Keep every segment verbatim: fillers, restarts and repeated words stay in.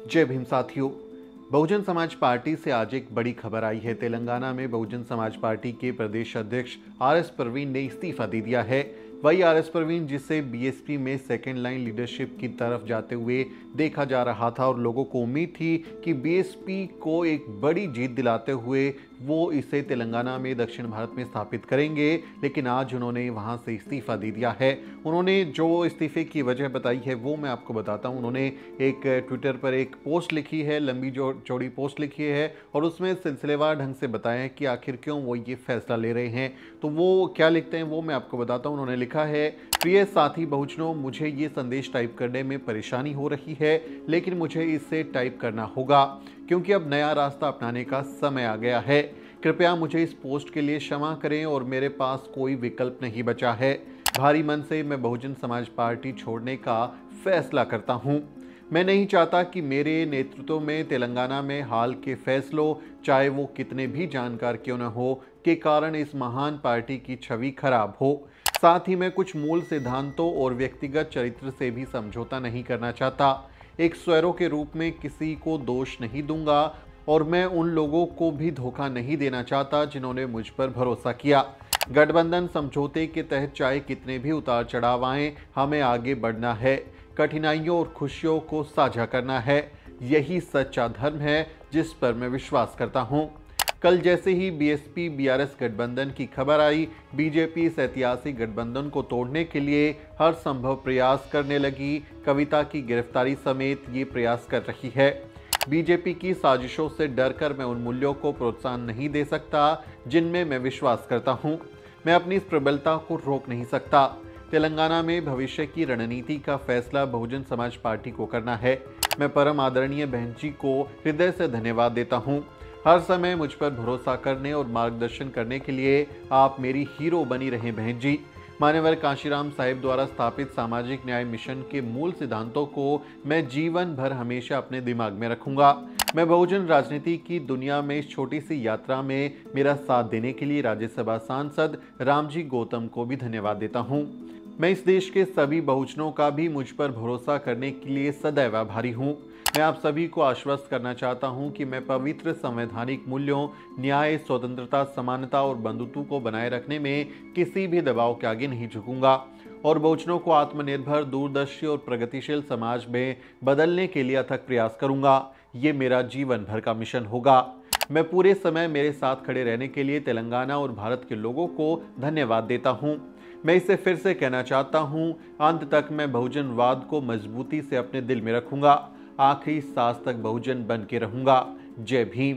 जय भीम साथियों। बहुजन समाज पार्टी से आज एक बड़ी खबर आई है। तेलंगाना में बहुजन समाज पार्टी के प्रदेश अध्यक्ष आर एस प्रवीण ने इस्तीफा दे दिया है। वही आर एस प्रवीण जिसे बीएसपी में सेकेंड लाइन लीडरशिप की तरफ जाते हुए देखा जा रहा था और लोगों को उम्मीद थी कि बीएसपी को एक बड़ी जीत दिलाते हुए वो इसे तेलंगाना में दक्षिण भारत में स्थापित करेंगे, लेकिन आज उन्होंने वहां से इस्तीफा दे दिया है। उन्होंने जो इस्तीफे की वजह बताई है वो मैं आपको बताता हूं। उन्होंने एक ट्विटर पर एक पोस्ट लिखी है, लंबी जो चौड़ी पोस्ट लिखी है और उसमें सिलसिलेवार ढंग से बताया है कि आखिर क्यों वो ये फैसला ले रहे हैं। तो वो क्या लिखते हैं वो मैं आपको बताता हूँ। उन्होंने लिखा है, प्रिय साथी बहुजनों, मुझे ये संदेश टाइप करने में परेशानी हो रही है, लेकिन मुझे इसे टाइप करना होगा क्योंकि अब नया रास्ता अपनाने का समय आ गया है। कृपया मुझे इस पोस्ट के लिए क्षमा करें और मेरे पास कोई विकल्प नहीं बचा है। भारी मन से मैं बहुजन समाज पार्टी छोड़ने का फैसला करता हूं। मैं नहीं चाहता कि मेरे नेतृत्व में तेलंगाना में हाल के फैसलों, चाहे वो कितने भी जानकार क्यों न हो, के कारण इस महान पार्टी की छवि खराब हो। साथ ही मैं कुछ मूल सिद्धांतों और व्यक्तिगत चरित्र से भी समझौता नहीं करना चाहता। एक स्वैरों के रूप में किसी को दोष नहीं दूंगा और मैं उन लोगों को भी धोखा नहीं देना चाहता जिन्होंने मुझ पर भरोसा किया। गठबंधन समझौते के तहत चाहे कितने भी उतार चढ़ाव आए, हमें आगे बढ़ना है, कठिनाइयों और खुशियों को साझा करना है। यही सच्चा धर्म है जिस पर मैं विश्वास करता हूं। कल जैसे ही बीएसपी बीआरएस गठबंधन की खबर आई, बीजेपी इस ऐतिहासिक गठबंधन को तोड़ने के लिए हर संभव प्रयास करने लगी। कविता की गिरफ्तारी समेत ये प्रयास कर रही है। बीजेपी की साजिशों से डरकर मैं उन मूल्यों को प्रोत्साहन नहीं दे सकता जिनमें मैं विश्वास करता हूं। मैं अपनी इस प्रबलता को रोक नहीं सकता। तेलंगाना में भविष्य की रणनीति का फैसला बहुजन समाज पार्टी को करना है। मैं परम आदरणीय बहन जी को हृदय से धन्यवाद देता हूं। हर समय मुझ पर भरोसा करने और मार्गदर्शन करने के लिए आप मेरी हीरो बनी रहें बहन जी। मान्यवर कांशीराम साहिब द्वारा स्थापित सामाजिक न्याय मिशन के मूल सिद्धांतों को मैं जीवन भर हमेशा अपने दिमाग में रखूंगा। मैं बहुजन राजनीति की दुनिया में इस छोटी सी यात्रा में मेरा साथ देने के लिए राज्यसभा सांसद रामजी गौतम को भी धन्यवाद देता हूं। मैं इस देश के सभी बहुजनों का भी मुझ पर भरोसा करने के लिए सदैव आभारी हूं। मैं आप सभी को आश्वस्त करना चाहता हूं कि मैं पवित्र संवैधानिक मूल्यों, न्याय, स्वतंत्रता, समानता और बंधुत्व को बनाए रखने में किसी भी दबाव के आगे नहीं झुकूंगा और बहुजनों को आत्मनिर्भर, दूरदर्शी और प्रगतिशील समाज में बदलने के लिए अथक प्रयास करूंगा। ये मेरा जीवन भर का मिशन होगा। मैं पूरे समय मेरे साथ खड़े रहने के लिए तेलंगाना और भारत के लोगों को धन्यवाद देता हूं। मैं इसे फिर से कहना चाहता हूं, अंत तक मैं बहुजनवाद को मजबूती से अपने दिल में रखूंगा। आखिरी सांस तक बहुजन बन के रहूंगा। जय भीम।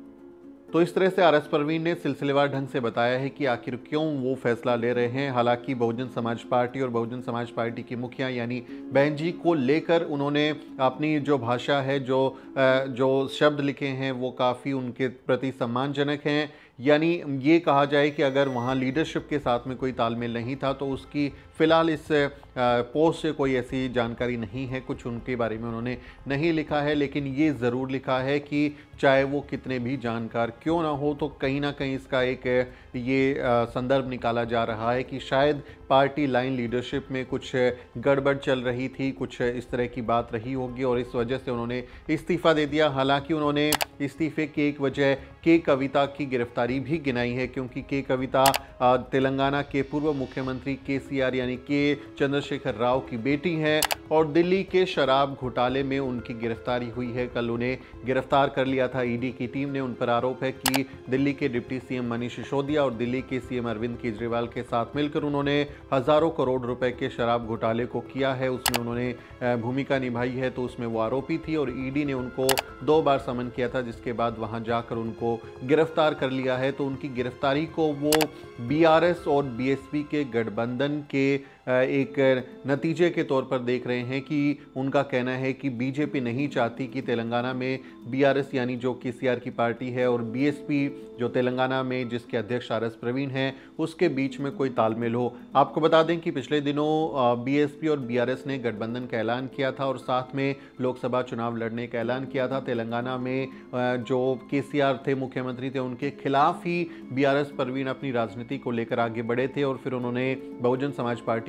तो इस तरह से आर एस प्रवीण ने सिलसिलेवार ढंग से बताया है कि आखिर क्यों वो फैसला ले रहे हैं। हालांकि बहुजन समाज पार्टी और बहुजन समाज पार्टी की मुखिया यानी बहन जी को लेकर उन्होंने अपनी जो भाषा है, जो जो शब्द लिखे हैं वो काफ़ी उनके प्रति सम्मानजनक हैं। यानी ये कहा जाए कि अगर वहाँ लीडरशिप के साथ में कोई तालमेल नहीं था तो उसकी फ़िलहाल इस पोस्ट से कोई ऐसी जानकारी नहीं है, कुछ उनके बारे में उन्होंने नहीं लिखा है। लेकिन ये ज़रूर लिखा है कि चाहे वो कितने भी जानकार क्यों ना हो, तो कहीं ना कहीं इसका एक ये संदर्भ निकाला जा रहा है कि शायद पार्टी लाइन लीडरशिप में कुछ गड़बड़ चल रही थी, कुछ इस तरह की बात रही होगी और इस वजह से उन्होंने इस्तीफ़ा दे दिया। हालांकि उन्होंने इस्तीफे की एक वजह के कविता की गिरफ्तारी भी गिनाई है, क्योंकि के कविता तेलंगाना के पूर्व मुख्यमंत्री के सी आर यानी के चंद्रशेखर राव की बेटी हैं और दिल्ली के शराब घोटाले में उनकी गिरफ्तारी हुई है। कल उन्हें गिरफ्तार कर लिया था ईडी की टीम ने। उन पर आरोप है कि दिल्ली के डिप्टी सीएम मनीष सिसोदिया और दिल्ली के सीएम अरविंद केजरीवाल के साथ मिलकर उन्होंने हजारों करोड़ रुपए के शराब घोटाले को किया है, उसमें उन्होंने भूमिका निभाई है, तो उसमें वो आरोपी थी और ईडी ने उनको दो बार समन किया था, जिसके बाद वहां जाकर उनको गिरफ्तार कर लिया है। तो उनकी गिरफ्तारी को वो बीआरएस और बीएसपी के गठबंधन के एक नतीजे के तौर पर देख रहे हैं कि उनका कहना है कि बीजेपी नहीं चाहती कि तेलंगाना में बीआरएस यानी जो केसीआर की पार्टी है और बीएसपी जो तेलंगाना में जिसके अध्यक्ष आर एस प्रवीण हैं उसके बीच में कोई तालमेल हो। आपको बता दें कि पिछले दिनों बीएसपी और बीआरएस ने गठबंधन का ऐलान किया था और साथ में लोकसभा चुनाव लड़ने का ऐलान किया था। तेलंगाना में जो केसीआर थे, मुख्यमंत्री थे, उनके खिलाफ ही बीआरएस प्रवीण अपनी राजनीति को लेकर आगे बढ़े थे और फिर उन्होंने बहुजन समाज पार्टी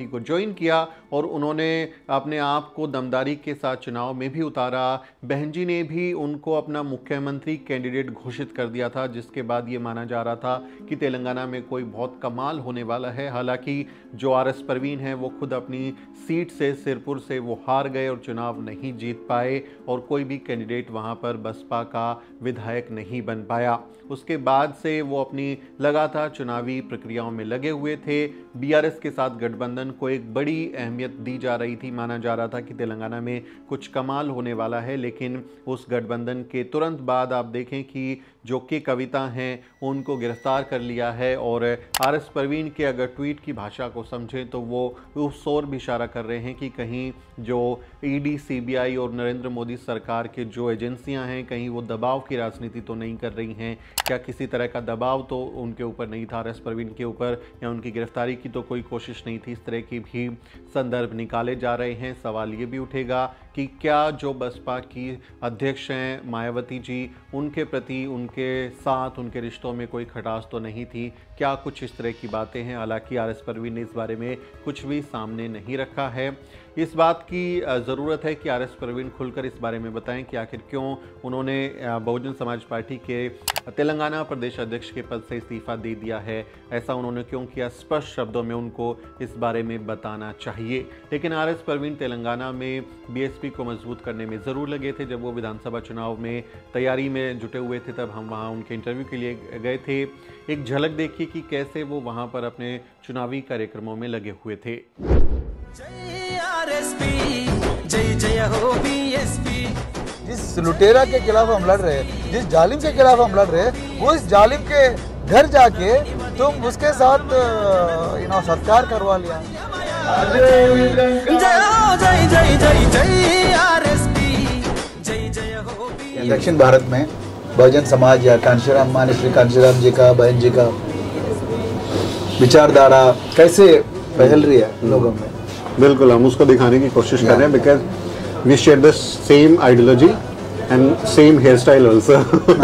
पार्टी को ज्वाइन किया और उन्होंने अपने आप को दमदारी के साथ चुनाव में भी उतारा। बहन जी ने भी उनको अपना मुख्यमंत्री कैंडिडेट घोषित कर दिया था, जिसके बाद ये माना जा रहा था कि तेलंगाना में कोई बहुत कमाल होने वाला है। हालांकि जो आर एस परवीन हैं वो खुद अपनी सीट से, सिरपुर से वो हार गए और चुनाव नहीं जीत पाए और कोई भी कैंडिडेट वहाँ पर बसपा का विधायक नहीं बन पाया। उसके बाद से वो अपनी लगातार चुनावी प्रक्रियाओं में लगे हुए थे। बी आर एस के साथ गठबंधन को एक बड़ी अहमियत दी जा रही थी, माना जा रहा था कि तेलंगाना में कुछ कमाल होने वाला है। लेकिन उस गठबंधन के तुरंत बाद आप देखें कि जो के कविता हैं उनको गिरफ्तार कर लिया है और आर एस परवीन के अगर ट्वीट की भाषा को समझें तो वो उस ओर भी इशारा कर रहे हैं कि कहीं जो E D, C B I और नरेंद्र मोदी सरकार के जो एजेंसियां हैं कहीं वो दबाव की राजनीति तो नहीं कर रही हैं। क्या किसी तरह का दबाव तो उनके ऊपर नहीं था, आर एस परवीन के ऊपर, या उनकी गिरफ्तारी की तो कोई कोशिश नहीं थी? इस तरह की भी संदर्भ निकाले जा रहे हैं। सवाल ये भी उठेगा कि क्या जो बसपा की अध्यक्ष हैं मायावती जी, उनके प्रति, उनके साथ, उनके रिश्तों में कोई खटास तो नहीं थी? क्या कुछ इस तरह की बातें हैं? हालांकि आर एस परवीन ने इस बारे में कुछ भी सामने नहीं रखा है। इस बात की ज़रूरत है कि आर एस परवीन खुलकर इस बारे में बताएं कि आखिर क्यों उन्होंने बहुजन समाज पार्टी के तेलंगाना प्रदेश अध्यक्ष के पद से इस्तीफा दे दिया है। ऐसा उन्होंने क्यों किया, स्पष्ट शब्दों में उनको इस बारे में बताना चाहिए। लेकिन आर एस परवीन तेलंगाना में बी एस पी को मजबूत करने में ज़रूर लगे थे। जब वो विधानसभा चुनाव में तैयारी में जुटे हुए थे तब हम वहाँ उनके इंटरव्यू के लिए गए थे। एक झलक देखिए कि कैसे वो वहाँ पर अपने चुनावी कार्यक्रमों में लगे हुए थे। जय जय हो बीएसपी। जिस लुटेरा के खिलाफ हम लड़ रहे हैं, जिस जालिम के खिलाफ हम लड़ रहे हैं, वो इस जालिम के घर जाके तुम उसके साथ यू नो सत्कार करवा लिया। जय हो जय जय जय जय आरएसपी, जय जय हो। दक्षिण भारत में बहुजन समाज या कांशीराम मानी श्री कांशीराम जी का, बहन जी का विचारधारा कैसे फैल रही है लोगों में। बिल्कुल, हम उसको दिखाने की कोशिश कर रहे हैं because we share the same ideology and same hair style also.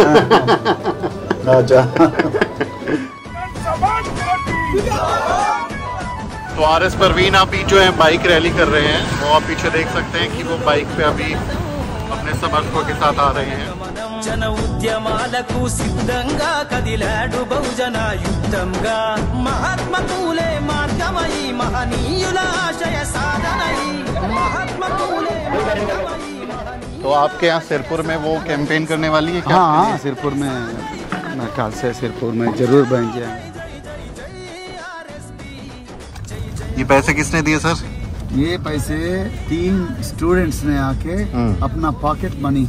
तो आर एस परवीन अभी जो है बाइक रैली कर रहे हैं, वो आप पीछे देख सकते हैं कि वो बाइक पे अभी अपने समर्थकों के साथ आ रहे हैं। జన ఉద్యమాలకు సిద్ధంగా కదిలాడు బహుజన యుద్ధంగా మహాత్మ పూలే మార్గమై మహనీయుల ఆశయ సాధనై మహాత్మ పూలే మార్గమై। तो आपके यहाँ सिरपुर में वो कैंपेन करने वाली है क्या? हाँ हाँ, सिरपुर में मेरे ख्याल से सिरपुर में जरूर बन जाएंगे। ये पैसे किसने दिए सर? ये पैसे तीन स्टूडेंट्स ने आके अपना pocket money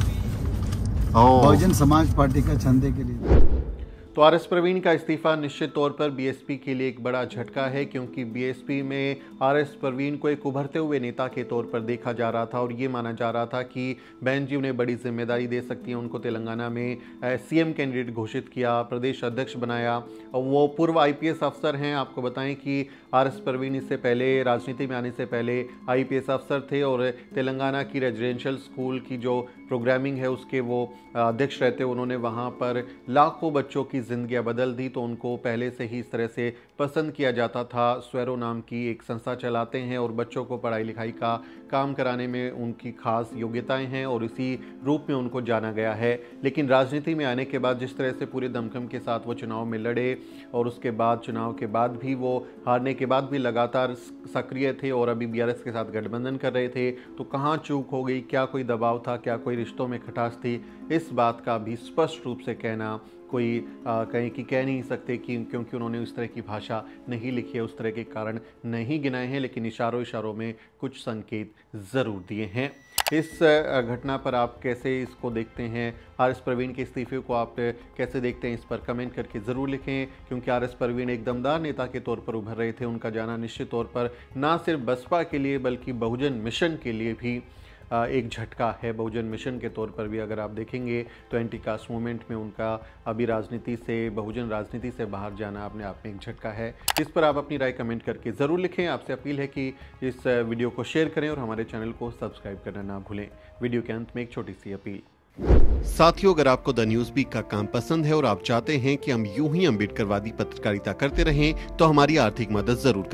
Bahujan Samaj party का चंदे के लिए। तो आर एस परवीन का इस्तीफा निश्चित तौर पर बी एस पी के लिए एक बड़ा झटका है, क्योंकि बी एस पी में आर एस परवीन को एक उभरते हुए नेता के तौर पर देखा जा रहा था और ये माना जा रहा था कि बहन जी उन्हें बड़ी जिम्मेदारी दे सकती हैं। उनको तेलंगाना में सी एम कैंडिडेट घोषित किया, प्रदेश अध्यक्ष बनाया और वो पूर्व आई पी एस अफसर हैं। आपको बताएं कि आर एस परवीन इससे पहले, राजनीति में आने से पहले आई पी एस अफसर थे और तेलंगाना की रेजिडेंशियल स्कूल की जो प्रोग्रामिंग है उसके वो अध्यक्ष रहते। उन्होंने वहाँ पर लाखों बच्चों की ज़िंदगियाँ बदल दी, तो उनको पहले से ही इस तरह से पसंद किया जाता था। स्वेरो नाम की एक संस्था चलाते हैं और बच्चों को पढ़ाई लिखाई का काम कराने में उनकी खास योग्यताएं हैं और इसी रूप में उनको जाना गया है। लेकिन राजनीति में आने के बाद जिस तरह से पूरे दमखम के साथ वो चुनाव में लड़े और उसके बाद चुनाव के बाद भी वो हारने के बाद भी लगातार सक्रिय थे और अभी बी आर एस के साथ गठबंधन कर रहे थे, तो कहाँ चूक हो गई, क्या कोई दबाव था, क्या कोई रिश्तों में खटास थी, इस बात का भी स्पष्ट रूप से कहना कोई कहीं कि कह नहीं सकते कि क्योंकि उन्होंने उस तरह की भाषा नहीं लिखी है, उस तरह के कारण नहीं गिनाए हैं, लेकिन इशारों इशारों में कुछ संकेत ज़रूर दिए हैं। इस घटना पर आप कैसे इसको देखते हैं? आर एस परवीन के इस्तीफे को आप कैसे देखते हैं? इस पर कमेंट करके ज़रूर लिखें, क्योंकि आर एस परवीन एक दमदार नेता के तौर पर उभर रहे थे। उनका जाना निश्चित तौर पर ना सिर्फ बसपा के लिए बल्कि बहुजन मिशन के लिए भी एक झटका है। बहुजन मिशन के तौर पर भी अगर आप देखेंगे तो एंटी कास्ट मूवमेंट में उनका अभी राजनीति से, बहुजन राजनीति से बाहर जाना अपने आप में एक झटका है। इस पर आप अपनी राय कमेंट करके ज़रूर लिखें। आपसे अपील है कि इस वीडियो को शेयर करें और हमारे चैनल को सब्सक्राइब करना ना भूलें। वीडियो के अंत में एक छोटी सी अपील। साथियों, अगर आपको द न्यूज़ वीक का काम पसंद है और आप चाहते हैं कि हम यूं ही अम्बेडकरवादी पत्रकारिता करते रहें तो हमारी आर्थिक मदद जरूर करें।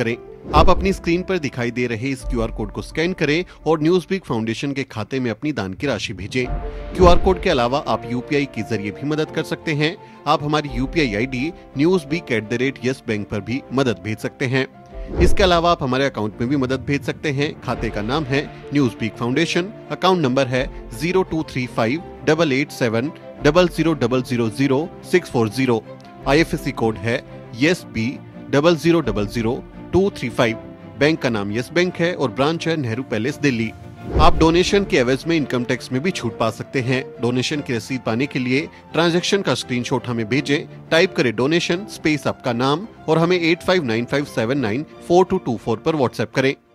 आप अपनी स्क्रीन पर दिखाई दे रहे इस क्यूआर कोड को स्कैन करें और न्यूज़-बीक फाउंडेशन के खाते में अपनी दान की राशि भेजें। क्यूआर कोड के अलावा आप यूपीआई के जरिए भी मदद कर सकते हैं। आप हमारी UPI ID Newsbeak at the rate yes bank पर भी मदद भेज सकते हैं। इसके अलावा आप हमारे अकाउंट में भी मदद भेज सकते हैं। खाते का नाम है न्यूज़बीक फाउंडेशन, अकाउंट नंबर है zero two three five double eight seven double zero double zero zero six four zero. IFSC code है yes B double zero double zero two three five. Bank का नाम yes bank है और branch है Nehru palace Delhi. आप donation के एवज में इनकम टैक्स में भी छूट पा सकते हैं। डोनेशन की रसीद पाने के लिए ट्रांजैक्शन का स्क्रीनशॉट हमें भेजें। टाइप करें डोनेशन स्पेस आपका नाम और हमें eight five nine five seven nine four two two four पर व्हाट्सएप करें।